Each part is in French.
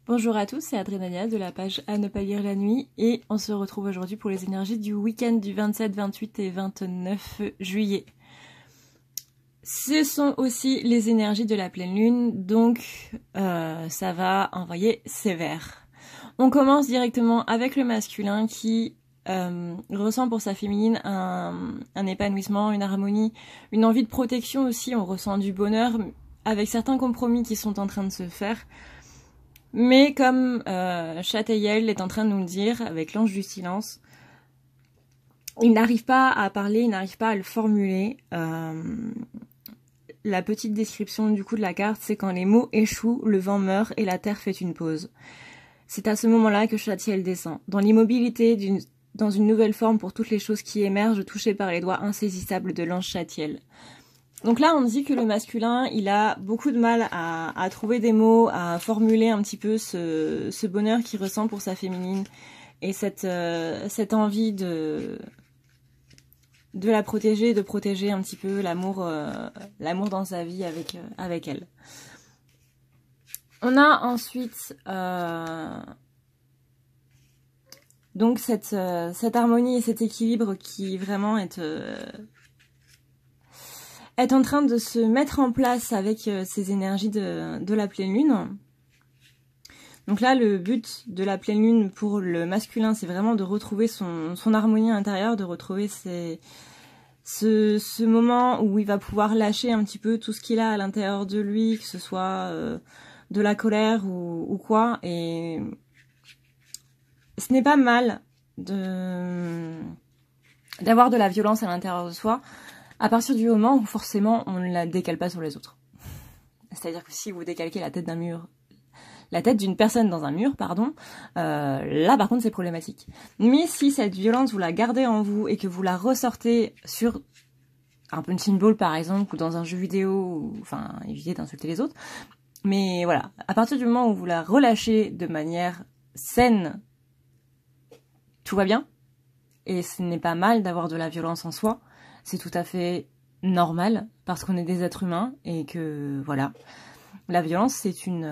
Bonjour à tous, c'est Adrénalia de la page À ne pas lire la nuit et on se retrouve aujourd'hui pour les énergies du week-end du 27, 28 et 29 juillet. Ce sont aussi les énergies de la pleine lune, donc ça va envoyer sévère. On commence directement avec le masculin qui ressent pour sa féminine un épanouissement, une harmonie, une envie de protection aussi. On ressent du bonheur avec certains compromis qui sont en train de se faire. Mais comme Chataïel est en train de nous le dire avec l'ange du silence, il n'arrive pas à parler, il n'arrive pas à le formuler. La petite description du coup de la carte, c'est quand les mots échouent, le vent meurt et la terre fait une pause. C'est à ce moment-là que Chataïel descend. Dans l'immobilité, dans une nouvelle forme pour toutes les choses qui émergent, touchées par les doigts insaisissables de l'ange Chataïel. Donc là, on dit que le masculin, il a beaucoup de mal à trouver des mots, à formuler un petit peu ce bonheur qu'il ressent pour sa féminine et cette envie de la protéger, de protéger un petit peu l'amour dans sa vie avec elle. On a ensuite donc cette harmonie et cet équilibre qui vraiment est en train de se mettre en place avec ces énergies de la pleine lune. Donc là, le but de la pleine lune pour le masculin, c'est vraiment de retrouver son harmonie intérieure, de retrouver ce moment où il va pouvoir lâcher un petit peu tout ce qu'il a à l'intérieur de lui, que ce soit de la colère ou quoi. Et ce n'est pas mal d'avoir de la violence à l'intérieur de soi, à partir du moment où forcément on ne la décale pas sur les autres. C'est-à-dire que si vous décalquez la tête d'une personne dans un mur, là par contre c'est problématique. Mais si cette violence vous la gardez en vous et que vous la ressortez sur un punching ball par exemple, ou dans un jeu vidéo, enfin évitez d'insulter les autres, mais voilà, à partir du moment où vous la relâchez de manière saine, tout va bien, et ce n'est pas mal d'avoir de la violence en soi. C'est tout à fait normal parce qu'on est des êtres humains et que voilà. La violence, c'est une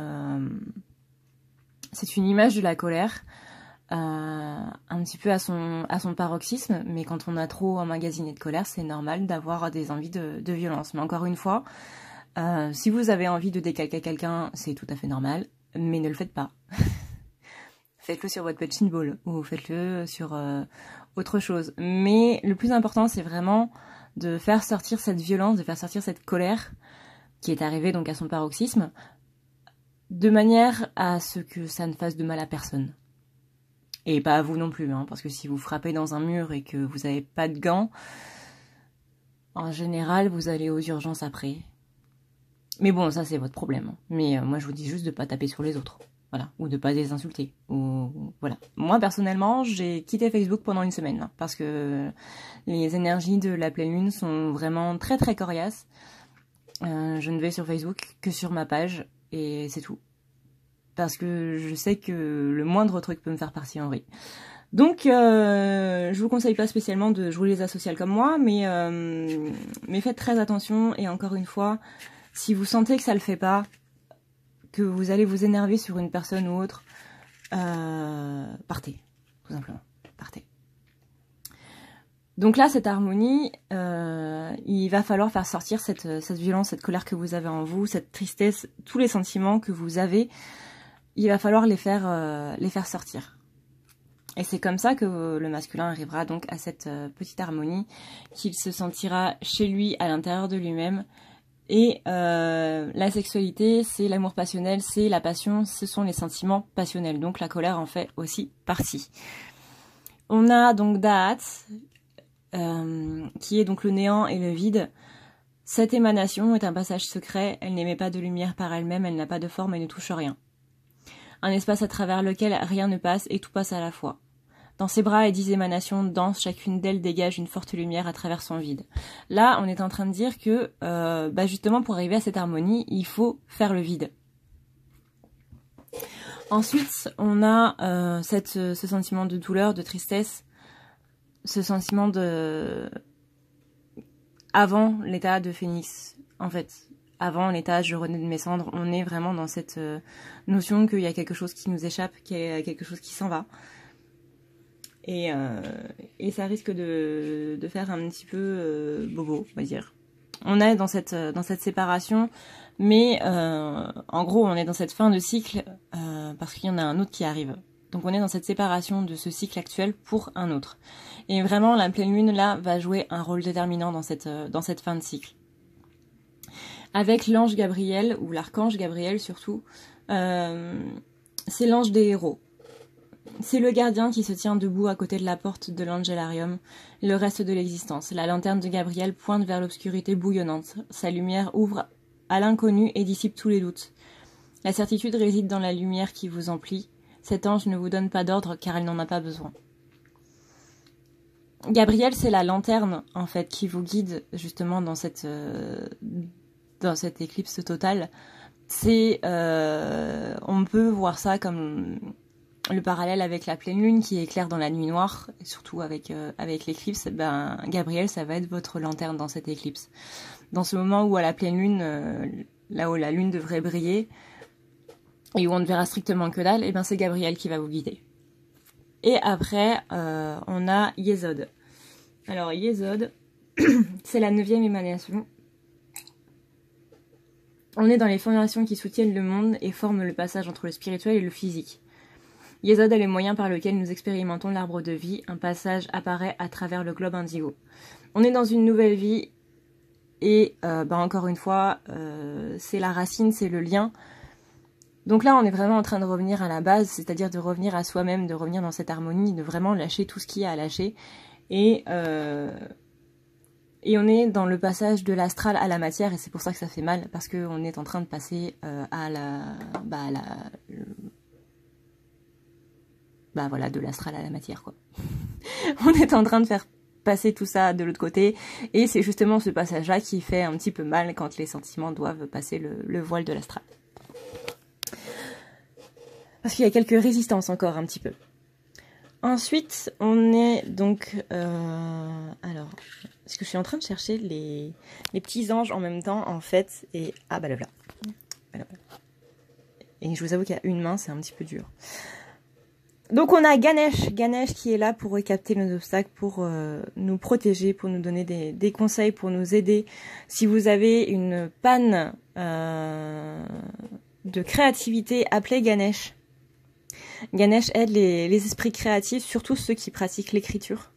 image de la colère, un petit peu à son paroxysme, mais quand on a trop emmagasiné de colère, c'est normal d'avoir des envies de violence. Mais encore une fois, si vous avez envie de décalquer quelqu'un, c'est tout à fait normal, mais ne le faites pas. Faites-le sur votre punching ball ou faites-le sur autre chose. Mais le plus important, c'est vraiment de faire sortir cette violence, de faire sortir cette colère qui est arrivée donc à son paroxysme, de manière à ce que ça ne fasse de mal à personne. Et pas à vous non plus, hein, parce que si vous frappez dans un mur et que vous n'avez pas de gants, en général, vous allez aux urgences après. Mais bon, ça c'est votre problème. Mais moi, je vous dis juste de pas taper sur les autres. Voilà, ou de pas les insulter. Ou voilà. Moi personnellement, j'ai quitté Facebook pendant une semaine parce que les énergies de la pleine lune sont vraiment très très coriaces. Je ne vais sur Facebook que sur ma page et c'est tout. Parce que je sais que le moindre truc peut me faire partir en vrille. Donc, je vous conseille pas spécialement de jouer les asociales comme moi, mais faites très attention. Et encore une fois, si vous sentez que ça le fait pas, que vous allez vous énerver sur une personne ou autre, partez, tout simplement, partez. Donc là, cette harmonie, il va falloir faire sortir cette violence, cette colère que vous avez en vous, cette tristesse, tous les sentiments que vous avez, il va falloir les faire sortir. Et c'est comme ça que le masculin arrivera donc à cette petite harmonie, qu'il se sentira chez lui, à l'intérieur de lui-même. Et la sexualité, c'est l'amour passionnel, c'est la passion, ce sont les sentiments passionnels. Donc la colère en fait aussi partie. On a donc Da'at, qui est donc le néant et le vide. Cette émanation est un passage secret, elle n'émet pas de lumière par elle-même, elle n'a pas de forme et ne touche rien. Un espace à travers lequel rien ne passe et tout passe à la fois. Dans ses bras, les 10 émanations dansent, chacune d'elles dégage une forte lumière à travers son vide. Là, on est en train de dire que, justement, pour arriver à cette harmonie, il faut faire le vide. Ensuite, on a ce sentiment de douleur, de tristesse, ce sentiment avant l'état de phénix, en fait. avant l'étage je renais de mes cendres. On est vraiment dans cette notion qu'il y a quelque chose qui nous échappe, qu'il y a quelque chose qui s'en va. Et ça risque de faire un petit peu bobo, on va dire. On est dans cette séparation, mais en gros on est dans cette fin de cycle parce qu'il y en a un autre qui arrive. Donc on est dans cette séparation de ce cycle actuel pour un autre. Et vraiment la pleine lune là va jouer un rôle déterminant dans cette fin de cycle. Avec l'ange Gabriel, ou l'archange Gabriel surtout, c'est l'ange des héros. C'est le gardien qui se tient debout à côté de la porte de l'Angelarium, le reste de l'existence. La lanterne de Gabriel pointe vers l'obscurité bouillonnante. Sa lumière ouvre à l'inconnu et dissipe tous les doutes. La certitude réside dans la lumière qui vous emplit. Cet ange ne vous donne pas d'ordre car elle n'en a pas besoin. Gabriel, c'est la lanterne en fait qui vous guide justement dans cette éclipse totale. On peut voir ça comme le parallèle avec la pleine lune qui éclaire dans la nuit noire, et surtout avec l'éclipse. Gabriel, ça va être votre lanterne dans cette éclipse. Dans ce moment où à la pleine lune, là où la lune devrait briller, et où on ne verra strictement que dalle, c'est Gabriel qui va vous guider. Et après, on a Yesod. Alors Yesod, c'est la 9e émanation. On est dans les fondations qui soutiennent le monde et forment le passage entre le spirituel et le physique. Yesod est le moyen par lequel nous expérimentons l'arbre de vie. Un passage apparaît à travers le globe indigo. On est dans une nouvelle vie et encore une fois, c'est la racine, c'est le lien. Donc là, on est vraiment en train de revenir à la base, c'est-à-dire de revenir à soi-même, de revenir dans cette harmonie, de vraiment lâcher tout ce qu'il y a à lâcher. Et on est dans le passage de l'astral à la matière, et c'est pour ça que ça fait mal, parce qu'on est en train de passer de l'astral à la matière, quoi. On est en train de faire passer tout ça de l'autre côté, et c'est justement ce passage-là qui fait un petit peu mal quand les sentiments doivent passer le voile de l'astral. Parce qu'il y a quelques résistances encore un petit peu. Ensuite, on est donc... alors, parce que je suis en train de chercher les petits anges en même temps, en fait, et... Ah, bah là. Et je vous avoue qu'à une main, c'est un petit peu dur. Donc on a Ganesh qui est là pour recapter nos obstacles, pour nous protéger, pour nous donner des conseils, pour nous aider. Si vous avez une panne de créativité, appelez Ganesh. Ganesh aide les esprits créatifs, surtout ceux qui pratiquent l'écriture.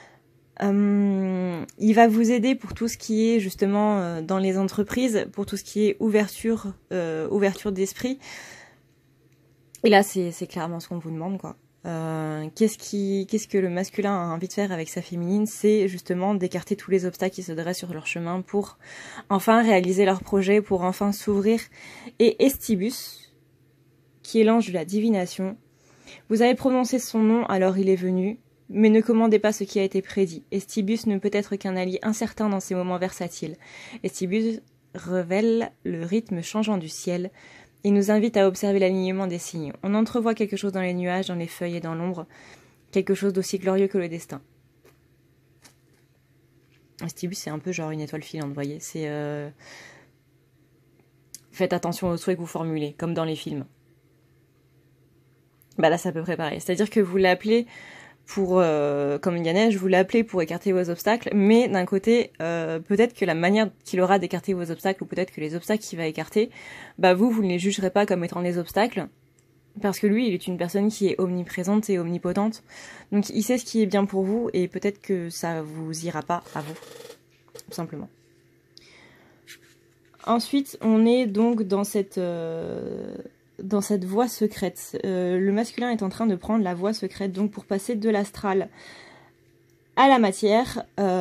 Il va vous aider pour tout ce qui est justement dans les entreprises, pour tout ce qui est ouverture d'esprit. Et là, c'est clairement ce qu'on vous demande, quoi. Qu'est-ce que le masculin a envie de faire avec sa féminine? C'est justement d'écarter tous les obstacles qui se dressent sur leur chemin pour enfin réaliser leur projet, pour enfin s'ouvrir. Et Estibus, qui est l'ange de la divination, vous avez prononcé son nom, alors il est venu, mais ne commandez pas ce qui a été prédit. Estibus ne peut être qu'un allié incertain dans ces moments versatiles. Estibus révèle le rythme changeant du ciel et nous invite à observer l'alignement des signes. On entrevoit quelque chose dans les nuages, dans les feuilles et dans l'ombre, quelque chose d'aussi glorieux que le destin. Estibus, c'est un peu genre une étoile filante, vous voyez. C'est faites attention aux souhaits que vous formulez, comme dans les films. Bah là, c'est à peu près pareil. C'est-à-dire que vous l'appelez pour, comme Ganesh, vous l'appelez pour écarter vos obstacles, mais d'un côté, peut-être que la manière qu'il aura d'écarter vos obstacles, ou peut-être que les obstacles qu'il va écarter, vous ne les jugerez pas comme étant des obstacles, parce que lui, il est une personne qui est omniprésente et omnipotente, donc il sait ce qui est bien pour vous, et peut-être que ça vous ira pas à vous, tout simplement. Ensuite, on est donc dans cette voie secrète. Le masculin est en train de prendre la voie secrète, donc pour passer de l'astral à la matière,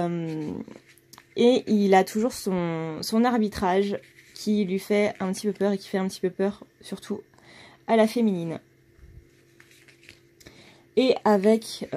et il a toujours son arbitrage qui lui fait un petit peu peur, et qui fait un petit peu peur surtout à la féminine. Et avec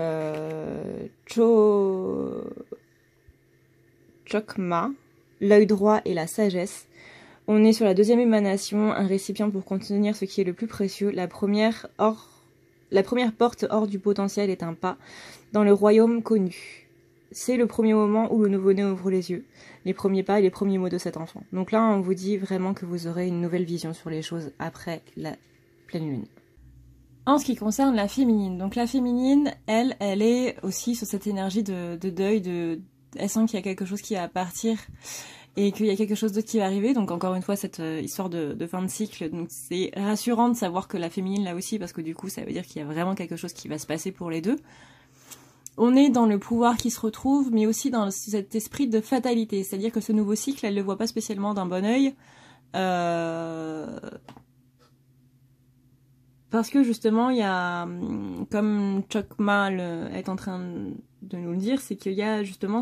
Chokma, l'œil droit et la sagesse, on est sur la 2e émanation, un récipient pour contenir ce qui est le plus précieux. La première porte hors du potentiel est un pas dans le royaume connu. c'est le premier moment où le nouveau-né ouvre les yeux, les premiers pas et les premiers mots de cet enfant. Donc là, on vous dit vraiment que vous aurez une nouvelle vision sur les choses après la pleine lune. En ce qui concerne la féminine, donc la féminine, elle est aussi sur cette énergie de deuil, elle sent qu'il y a quelque chose qui va partir et qu'il y a quelque chose d'autre qui va arriver. Donc encore une fois, cette histoire de fin de cycle, donc c'est rassurant de savoir que la féminine là aussi, parce que du coup, ça veut dire qu'il y a vraiment quelque chose qui va se passer pour les deux. On est dans le pouvoir qui se retrouve, mais aussi dans cet esprit de fatalité, c'est-à-dire que ce nouveau cycle, elle le voit pas spécialement d'un bon œil. Parce que justement, il y a, comme Chokma est en train de nous le dire, c'est qu'il y a justement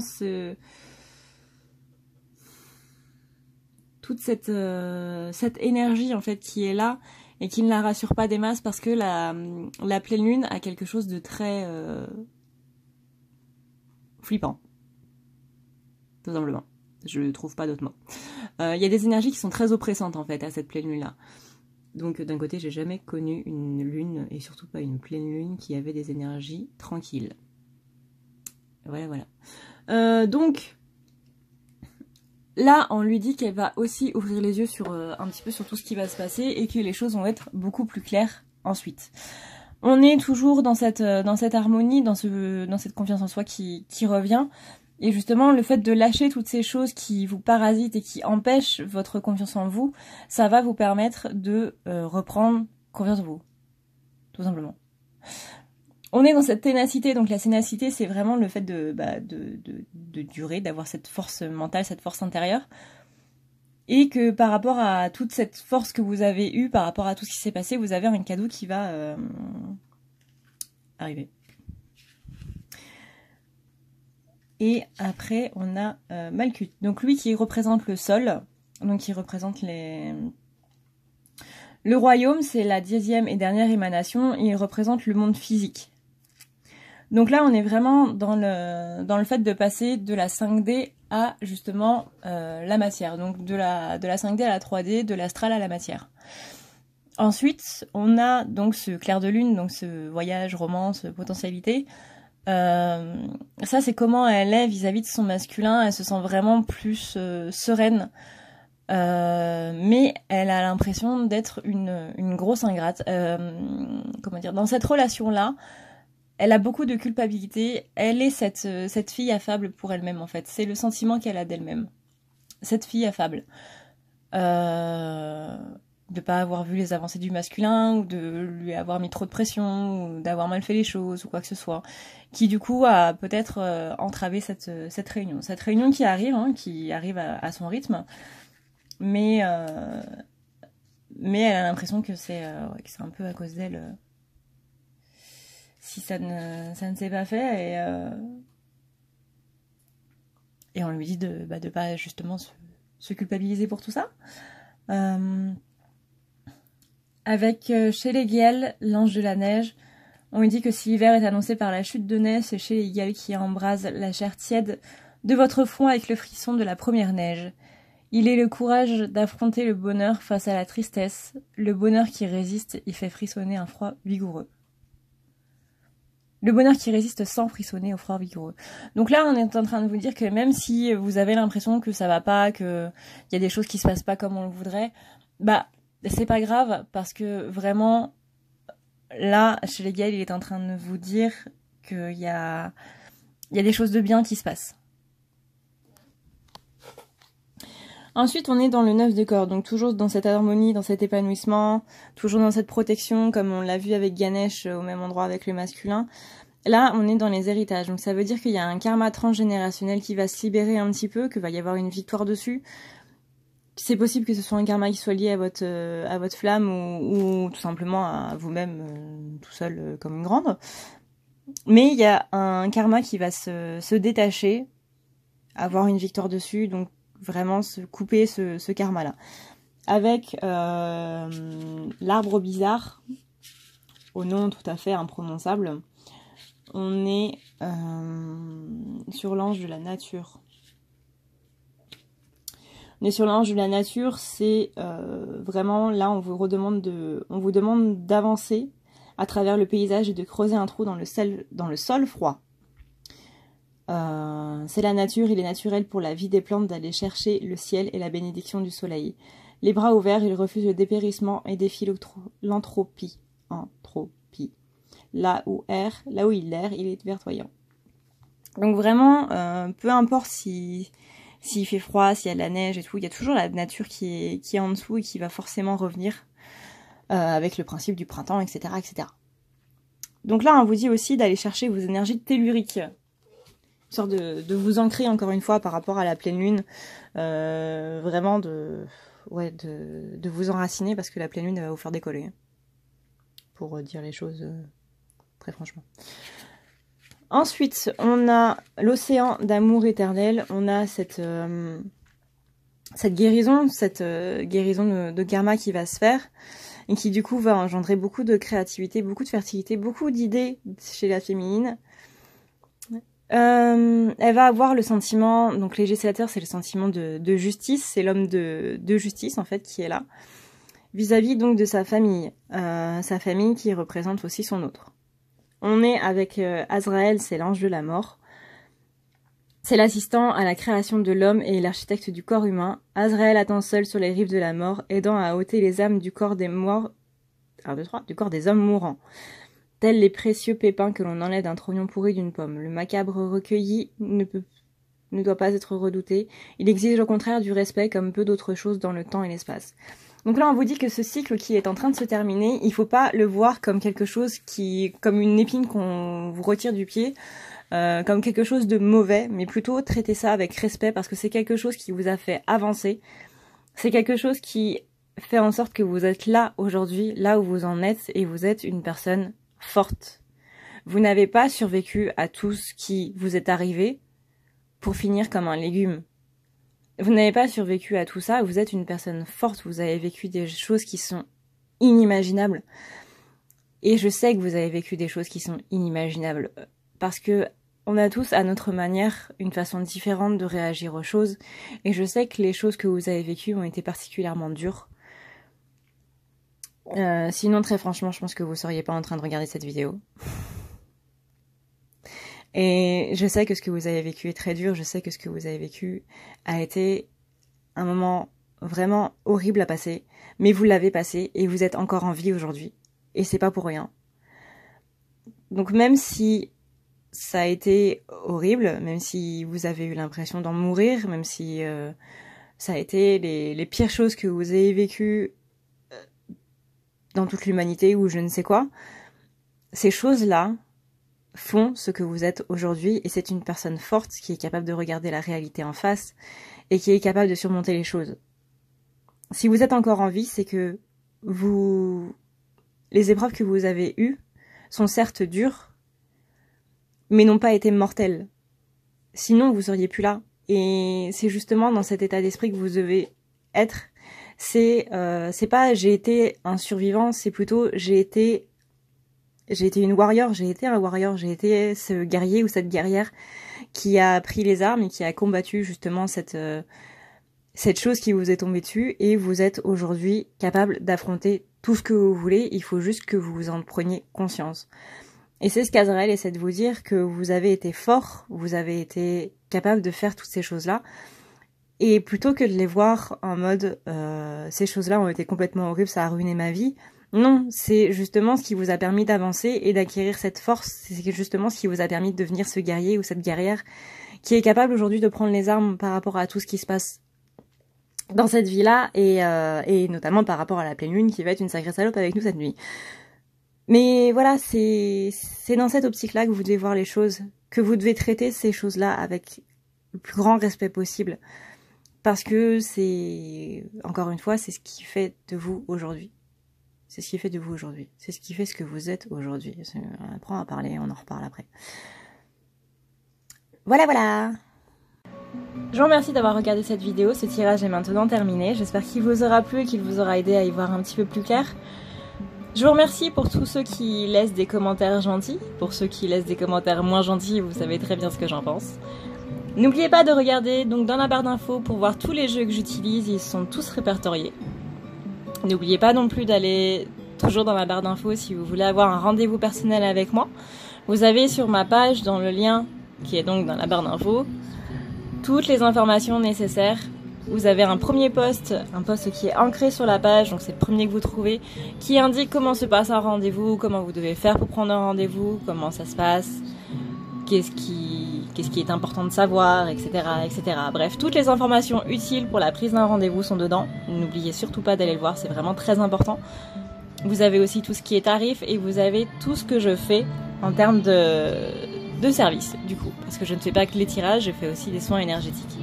toute cette énergie en fait qui est là et qui ne la rassure pas des masses, parce que la pleine lune a quelque chose de très flippant, tout simplement. Je ne trouve pas d'autres mots. Il y a des énergies qui sont très oppressantes en fait à cette pleine lune là. Donc d'un côté, j'ai jamais connu une lune, et surtout pas une pleine lune, qui avait des énergies tranquilles. Voilà. Donc, là, on lui dit qu'elle va aussi ouvrir les yeux sur un petit peu sur tout ce qui va se passer, et que les choses vont être beaucoup plus claires ensuite. On est toujours dans cette harmonie, dans cette confiance en soi qui revient. Et justement, le fait de lâcher toutes ces choses qui vous parasitent et qui empêchent votre confiance en vous, ça va vous permettre de reprendre confiance en vous, tout simplement. On est dans cette ténacité, donc la ténacité, c'est vraiment le fait de durer, d'avoir cette force mentale, cette force intérieure, et que par rapport à toute cette force que vous avez eue, par rapport à tout ce qui s'est passé, vous avez un cadeau qui va arriver. Et après, on a Malkuth. Donc lui qui représente le sol, donc qui représente le royaume, c'est la 10e et dernière émanation, il représente le monde physique. Donc là, on est vraiment dans le fait de passer de la 5D à justement la matière. Donc de la 5D à la 3D, de l'astral à la matière. Ensuite, on a donc ce clair de lune, donc ce voyage, romance, potentialité. Ça, c'est comment elle est vis-à-vis de son masculin. Elle se sent vraiment plus sereine, mais elle a l'impression d'être une grosse ingrate. Comment dire, dans cette relation-là, elle a beaucoup de culpabilité. Elle est cette fille affable pour elle-même, en fait. C'est le sentiment qu'elle a d'elle-même. Cette fille affable. De pas avoir vu les avancées du masculin, ou de lui avoir mis trop de pression, ou d'avoir mal fait les choses, ou quoi que ce soit, qui du coup a peut-être entravé cette réunion. Cette réunion qui arrive à son rythme, mais elle a l'impression que c'est un peu à cause d'elle si ça ne s'est pas fait, et on lui dit de pas justement se culpabiliser pour tout ça. Avec Shelegiel, l'ange de la neige, on lui dit que si l'hiver est annoncé par la chute de neige, c'est Shelegiel qui embrase la chair tiède de votre front avec le frisson de la première neige. Il est le courage d'affronter le bonheur face à la tristesse. Le bonheur qui résiste y fait frissonner un froid vigoureux. Le bonheur qui résiste sans frissonner au froid vigoureux. Donc là, on est en train de vous dire que même si vous avez l'impression que ça va pas, qu'il y a des choses qui se passent pas comme on le voudrait, c'est pas grave, parce que vraiment, là, chez les Gaëls, il est en train de vous dire qu'il y a des choses de bien qui se passent. Ensuite, on est dans le 9 de corps, donc toujours dans cette harmonie, dans cet épanouissement, toujours dans cette protection, comme on l'a vu avec Ganesh au même endroit avec le masculin. Là, on est dans les héritages, donc ça veut dire qu'il y a un karma transgénérationnel qui va se libérer un petit peu, qu'il va y avoir une victoire dessus. C'est possible que ce soit un karma qui soit lié à votre flamme, ou tout simplement à vous-même tout seul comme une grande. Mais il y a un karma qui va se détacher, avoir une victoire dessus, donc vraiment se couper ce karma-là. Avec l'arbre bizarre, au nom tout à fait imprononçable, on est sur l'ange de la nature. On est sur l'ange de la nature, c'est vraiment là on vous demande d'avancer à travers le paysage et de creuser un trou dans le sol froid. C'est la nature, il est naturel pour la vie des plantes d'aller chercher le ciel et la bénédiction du soleil. Les bras ouverts, il refuse le dépérissement et défie l'entropie. Entropie. Là où il erre, il est verdoyant. Donc vraiment, peu importe s'il fait froid, s'il y a de la neige et tout, il y a toujours la nature qui est en dessous et qui va forcément revenir avec le principe du printemps, etc., etc. Donc là, on vous dit aussi d'aller chercher vos énergies telluriques. Une sorte de vous ancrer encore une fois par rapport à la pleine lune. Vraiment de vous enraciner parce que la pleine lune elle va vous faire décoller. Pour dire les choses très franchement. Ensuite, on a l'océan d'amour éternel. On a cette guérison, de karma qui va se faire. Et qui du coup va engendrer beaucoup de créativité, beaucoup de fertilité, beaucoup d'idées chez la féminine. Elle va avoir le sentiment, donc les législateur c'est le sentiment de justice, c'est l'homme de justice en fait qui est là, vis-à-vis donc de sa famille qui représente aussi son autre. On est avec Azraël, c'est l'ange de la mort, c'est l'assistant à la création de l'homme et l'architecte du corps humain. Azraël attend seul sur les rives de la mort, aidant à ôter les âmes du corps des morts, du corps des hommes mourants. Tels les précieux pépins que l'on enlève d'un trognon pourri d'une pomme. Le macabre recueilli ne doit pas être redouté. Il exige au contraire du respect comme peu d'autres choses dans le temps et l'espace. Donc là, on vous dit que ce cycle qui est en train de se terminer, il faut pas le voir comme quelque chose comme une épine qu'on vous retire du pied, comme quelque chose de mauvais, mais plutôt traiter ça avec respect parce que c'est quelque chose qui vous a fait avancer. C'est quelque chose qui fait en sorte que vous êtes là aujourd'hui, là où vous en êtes, et vous êtes une personne forte. Vous n'avez pas survécu à tout ce qui vous est arrivé pour finir comme un légume. Vous n'avez pas survécu à tout ça, vous êtes une personne forte, vous avez vécu des choses qui sont inimaginables. Et je sais que vous avez vécu des choses qui sont inimaginables parce que on a tous à notre manière une façon différente de réagir aux choses et je sais que les choses que vous avez vécues ont été particulièrement dures. Sinon, très franchement, je pense que vous seriez pas en train de regarder cette vidéo. Et je sais que ce que vous avez vécu est très dur, je sais que ce que vous avez vécu a été un moment vraiment horrible à passer, mais vous l'avez passé et vous êtes encore en vie aujourd'hui. Et c'est pas pour rien. Donc même si ça a été horrible, même si vous avez eu l'impression d'en mourir, même si ça a été les pires choses que vous avez vécues dans toute l'humanité ou je ne sais quoi, ces choses-là font ce que vous êtes aujourd'hui et c'est une personne forte qui est capable de regarder la réalité en face et qui est capable de surmonter les choses. Si vous êtes encore en vie, c'est que les épreuves que vous avez eues sont certes dures, mais n'ont pas été mortelles. Sinon, vous seriez plus là. Et c'est justement dans cet état d'esprit que vous devez être. C'est pas j'ai été un survivant, c'est plutôt j'ai été une warrior, j'ai été un warrior, j'ai été ce guerrier ou cette guerrière qui a pris les armes et qui a combattu justement cette chose qui vous est tombée dessus et vous êtes aujourd'hui capable d'affronter tout ce que vous voulez, il faut juste que vous en preniez conscience. Et c'est ce qu'Azraël essaie de vous dire, que vous avez été fort, vous avez été capable de faire toutes ces choses-là. Et plutôt que de les voir en mode ces choses-là ont été complètement horribles, ça a ruiné ma vie. Non, c'est justement ce qui vous a permis d'avancer et d'acquérir cette force. C'est justement ce qui vous a permis de devenir ce guerrier ou cette guerrière qui est capable aujourd'hui de prendre les armes par rapport à tout ce qui se passe dans cette vie-là et notamment par rapport à la pleine lune qui va être une sacrée salope avec nous cette nuit. Mais voilà, c'est dans cette optique-là que vous devez voir les choses, que vous devez traiter ces choses-là avec le plus grand respect possible. Parce que encore une fois, c'est ce qui fait de vous aujourd'hui. C'est ce qui fait de vous aujourd'hui. C'est ce qui fait ce que vous êtes aujourd'hui. On apprend à parler, on en reparle après. Voilà. Je vous remercie d'avoir regardé cette vidéo. Ce tirage est maintenant terminé. J'espère qu'il vous aura plu et qu'il vous aura aidé à y voir un petit peu plus clair. Je vous remercie pour tous ceux qui laissent des commentaires gentils. Pour ceux qui laissent des commentaires moins gentils, vous savez très bien ce que j'en pense. N'oubliez pas de regarder donc dans la barre d'infos pour voir tous les jeux que j'utilise, ils sont tous répertoriés. N'oubliez pas non plus d'aller toujours dans la barre d'infos si vous voulez avoir un rendez-vous personnel avec moi. Vous avez sur ma page dans le lien qui est donc dans la barre d'infos, toutes les informations nécessaires. Vous avez un premier post, un post qui est ancré sur la page, donc c'est le premier que vous trouvez, qui indique comment se passe un rendez-vous, comment vous devez faire pour prendre un rendez-vous, comment ça se passe, qu'est-ce qui est important de savoir, etc., etc. Bref, toutes les informations utiles pour la prise d'un rendez-vous sont dedans. N'oubliez surtout pas d'aller le voir, c'est vraiment très important. Vous avez aussi tout ce qui est tarif et vous avez tout ce que je fais en termes de service, du coup. Parce que je ne fais pas que les tirages, je fais aussi des soins énergétiques.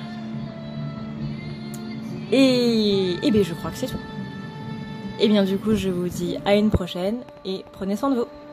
Et bien, je crois que c'est tout. Et bien, du coup, je vous dis à une prochaine et prenez soin de vous.